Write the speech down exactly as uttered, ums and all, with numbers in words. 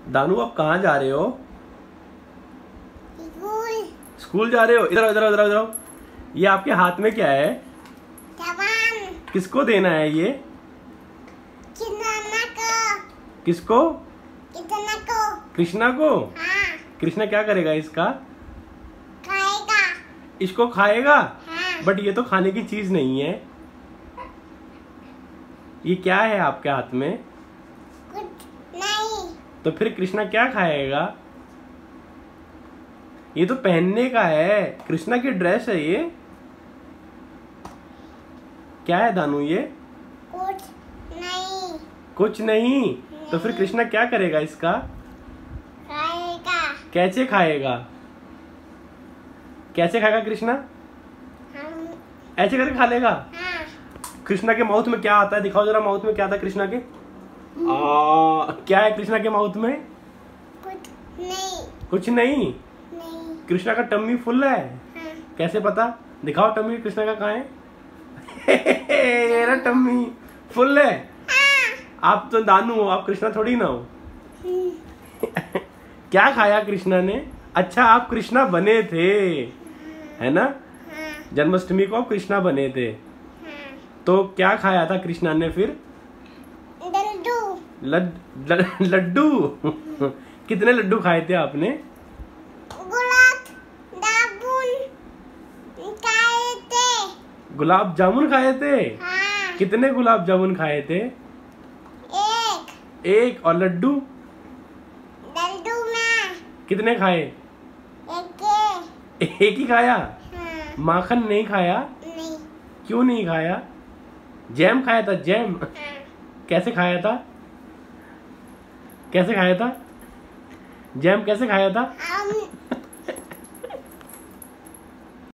दानू आप कहाँ जा रहे हो? स्कूल। स्कूल जा रहे हो? इधर इधर इधर इधर। ये आपके हाथ में क्या है? सामान। किसको देना है ये? कृष्णा को। किसको? कृष्णा को। कृष्णा को? हाँ। कृष्णा क्या करेगा इसका? खाएगा। इसको खाएगा? हाँ। बट ये तो खाने की चीज नहीं है। ये क्या है आपके हाथ में? कुछ नहीं। तो फिर कृष्णा क्या खाएगा? ये तो पहनने का है, कृष्णा की ड्रेस है ये। क्या है दानू ये? कुछ नहीं। कुछ नहीं। तो फिर कृष्णा क्या करेगा इसका? खाएगा। कैसे खाएगा? कैसे खाएगा कृष्णा? हम। ऐसे करके खा लेगा? हाँ। कृष्णा के माउथ में क्या आता है? दिखाओ जरा, माउथ में क्या आता है कृष्णा के? आ, क्या है कृष्णा के माउथ में? कुछ नहीं। कुछ नहीं। नहीं। कृष्णा का टम्मी फुल है? हाँ। कैसे पता? दिखाओ टम्मी कृष्णा का कहाँ है? मेरा टम्मी फुल है। हाँ। आप तो दानू हो, आप कृष्णा थोड़ी ना हो। हम्म। क्या खाया कृष्णा ने? अच्छा आप कृष्णा बने थे, है ना? हाँ। जन्माष्टमी को आप कृष्णा बने थे। हाँ। तो क्या खाया था कृष्णा ने फिर? लड्डू। लड, लड, लड्डू। कितने लड्डू खाए थे आपने? गुलाब जामुन खाए थे। गुलाब जामुन खाए थे? हाँ। कितने गुलाब जामुन खाए थे? एक। एक। और लड्डू? लड्डू में कितने खाए? एक। एक ही खाया? हाँ। माखन नहीं खाया? नहीं। क्यों नहीं खाया? जैम खाया था? जैम हाँ। कैसे खाया था? कैसे खाया था? जैम कैसे खाया था? हम